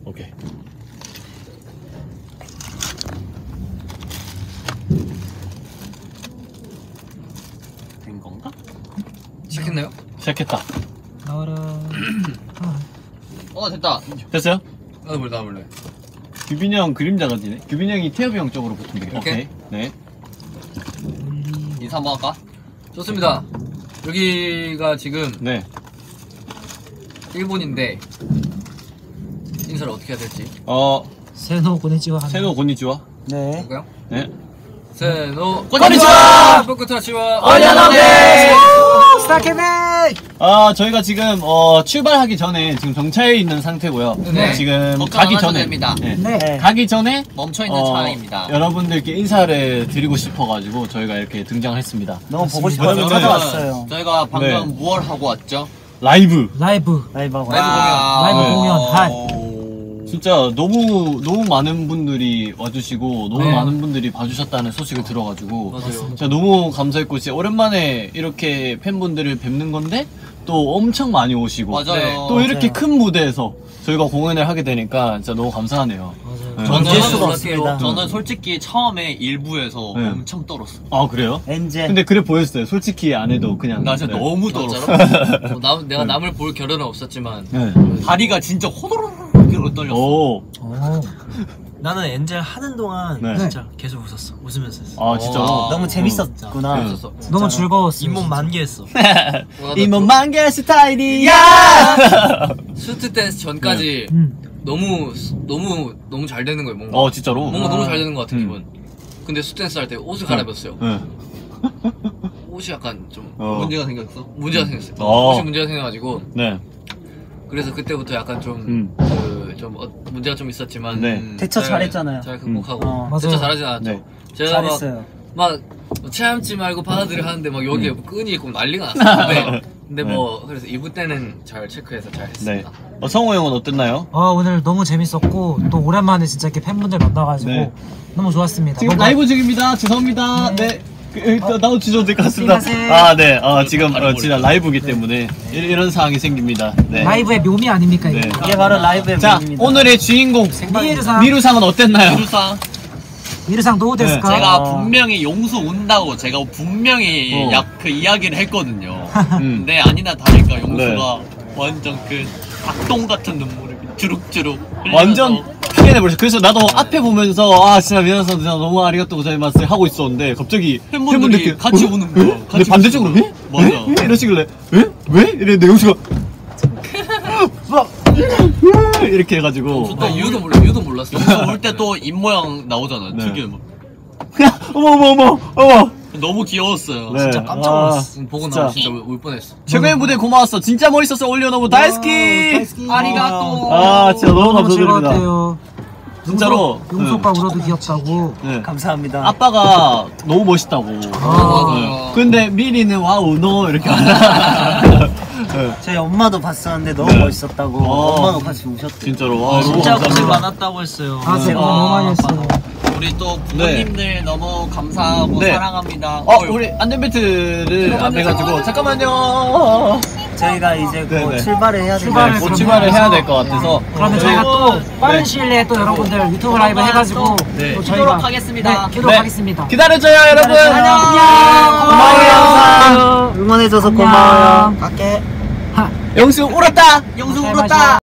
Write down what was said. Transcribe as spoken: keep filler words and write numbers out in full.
오케이. 된 건가? 시켰나요? 시작했다. 나와라. 어 됐다. 됐어요? 나도 몰래 나도 몰래. 규빈이 형 그림자가 지네. 규빈이 형이 태엽이 형 쪽으로 붙으면 되겠다. 오케이. 오케이. 네. 인사 한번 할까? 좋습니다. 여기가 지금 네. 일본인데 인사를 어떻게 해야 될지. 어, 세노 고니치와. 세노 고니치와. 네. 볼까요? 네. 세노 고니치와! 포크타치와 어야나데! 스타케메! 아, 저희가 지금 어, 출발하기 전에 지금 정차해 있는 상태고요. 네. 지금 걱정 가기 안 하셔도 전에 됩니다. 네. 네. 가기 전에 멈춰 있는 어, 차량입니다. 여러분들께 인사를 드리고 싶어가지고 저희가 이렇게 등장을 했습니다. 너무 보고 싶어서 싶어서 네. 찾아왔어요. 저희가 방금 네. 무얼 하고 왔죠? 라이브. 라이브. 라이브하고. 라이브 공연. 라이브 네. 공연. 핫. 진짜 너무 너무 많은 분들이 와주시고 너무 네. 많은 분들이 봐주셨다는 소식을 들어가지고 맞아요. 진짜 너무 감사했고 진짜 오랜만에 이렇게 팬분들을 뵙는 건데 또 엄청 많이 오시고 맞아요. 네. 또 이렇게 맞아요. 큰 무대에서 저희가 공연을 하게 되니까 진짜 너무 감사하네요. 맞아요. 네. 저는, 잊을 수가 솔직히- 없습니다. 저는 솔직히 처음에 일부에서 네. 엄청 떨었어. 아 그래요? 엔젤. 근데 그래 보였어요. 솔직히 안 해도 그냥 나 진짜 네. 너무 떨었어. 어, 남, 내가 남을 볼 겨를은 없었지만 네. 다리가 진짜 호도로록 떨렸어. 오. 오. 나는 엔젤 하는 동안 네. 진짜 계속 웃었어. 웃으면서 했어. 아 진짜로? 어. 너무 재밌었구나. 네. 재밌었어. 너무 즐거웠어. 잇몸 만개했어. 이몸만 개 스타일이야. 슈트 댄스 전까지 음. 너무 너무 너무 잘 되는 거예요. 뭔가 어 진짜로? 뭔가 너무 잘 되는 것 같은 음. 기분. 근데 슈트 댄스 할 때 옷을 갈아입었어요. 네. 옷이 약간 좀 어. 문제가 생겼어. 문제가 생겼어요. 어. 옷이 문제가 생겨가지고 네. 그래서 그때부터 약간 좀 음. 그, 좀 어, 문제가 좀 있었지만 네. 음, 대처 잘- 잘했잖아요. 잘 극복하고 어. 대처 맞아요. 잘하진 않았죠. 네. 제가 잘했어요. 막, 막 체함지 말고 받아들여 하는데 막 여기에 끈이 있고 난리가 났었는데 근데 네. 뭐 그래서 이 부 때는 잘 체크해서 잘 네. 했습니다. 어, 성호 형은 어땠나요? 아 오늘 너무 재밌었고 또 오랜만에 진짜 이렇게 팬분들 만나가지고 네. 너무 좋았습니다. 지금 뭔가- 라이브 중입니다. 죄송합니다. 네. 네. 그, 어, 나도 주셔도 될 것 같습니다. 안녕하세요. 아, 네. 어, 지금 어, 진짜 라이브이기 때문에 이, 이런 상황이 생깁니다. 네. 라이브의 묘미 아닙니까 이게? 네. 이게 바로 라이브의 자, 묘미입니다. 오늘의 주인공 미르상. 미루상은 어땠나요? 유상 미르상 노우 데스까? 제가 아. 분명히 용수 온다고 제가 분명히 어. 약 그 이야기를 했거든요. 음. 근데 아니나 다를까 용수가 네. 완전 그 악동 같은 눈물을 주룩주룩 흘리면서 완전 피게 내버렸어. 그래서 나도 앞에 보면서 아 진짜 미루상 진짜 너무 아리가또 고자이마스 하고 있었는데 갑자기 팬분들이 팬분들께 같이 어? 우는 거야. 에? 같이 근데 반대쪽으로 우는 왜? 거야. 맞아. 왜? 이러시길래 왜? 왜? 이랬는데 용수가 막 이렇게 해가지고 나 이유도 몰라 이유도 몰랐어. 용수 올 때 또 입모양 나오잖아. 네. 특유의 뭐. 어머 어머 어머 어머 너무 귀여웠어요. 네. 진짜 깜짝 놀랐어. 아, 보고 진짜. 나서 진짜 울, 울 뻔했어. 최고의 무대 고마웠어. 진짜 멋있었어. 올려놓고 다이스키. 다이스키. 아리가또. 아 진짜 너무 너무 감사드립니다. 즐거웠대요. 진짜로. 용수 오빠 울어도 귀엽다고. 네. 감사합니다. 아빠가 너무 멋있다고. 아. 네. 근데 미리는 와우 너 이렇게 하잖아. 네. 저희 엄마도 봤었는데 너무 네. 멋있었다고. 어. 엄마도 같이 우셨대요. 진짜로. 와, 너무 진짜 고생 감사합니다. 많았다고 했어요. 아 제가 아, 너무 많이 했어요. 우리 또 부모님들 너무 감사하고 네. 사랑합니다. 어 우리 안전벨트를 안 해가지고 잠깐만요. 저희가 이제 곧 네, 네. 출발을 해야 출발을 되니까 곧 출발을 해야 될 것 같아서. 그러면 네. 저희가 또 빠른 네. 시일 내에 또 여러분들 유튜브 라이브 해가지고 네. 또 키도록 저희가 하겠습니다. 네, 키도록 네. 하겠습니다. 기다려줘요 여러분. 안녕. 고마워요. 응원해줘서 안녕. 고마워요. 갈게. 하. 영수 울었다. 영수 잘 울었다. 마셔.